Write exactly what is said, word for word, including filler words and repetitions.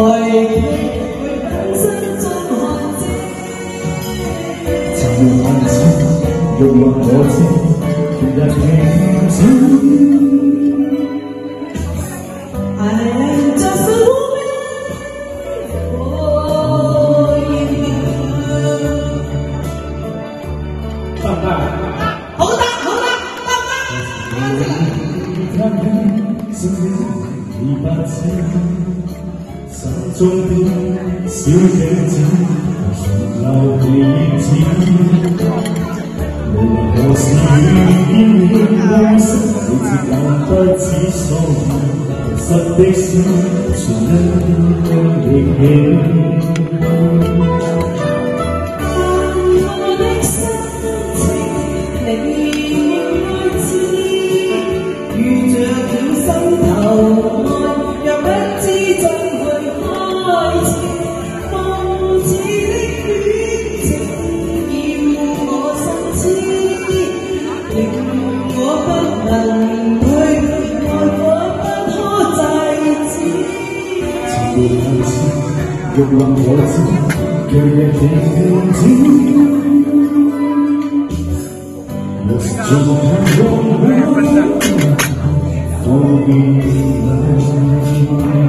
欲望可知，全日平靜。I am just a woman for you。得唔得？好得，好得，得唔得？心裏已不清，心中的小鏡子，重留記憶前。 無論何時見你愛惜，你接近不知所以，實的心全因愛逆氣。我的心情你應該知，遇着了心頭愛，又不知怎去開始，放肆的戀情要我心知。 令我不能退，愛我不可制止。情沒限次，欲望可知，讓人停止。若是像我放棄了。